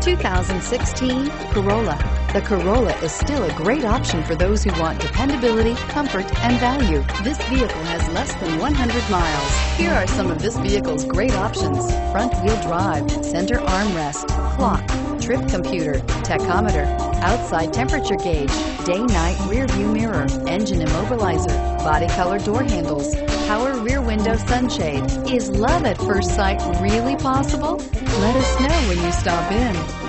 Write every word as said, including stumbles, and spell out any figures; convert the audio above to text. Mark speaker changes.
Speaker 1: two thousand sixteen Corolla. The Corolla is still a great option for those who want dependability, comfort, and value. This vehicle has less than one hundred miles. Here are some of this vehicle's great options: front-wheel drive, center armrest, clock, trip computer, tachometer, outside temperature gauge, day-night rear-view mirror, engine immobilizer, body color door handles, power rear window sunshade. Is love at first sight really possible? Let us know when you stop in.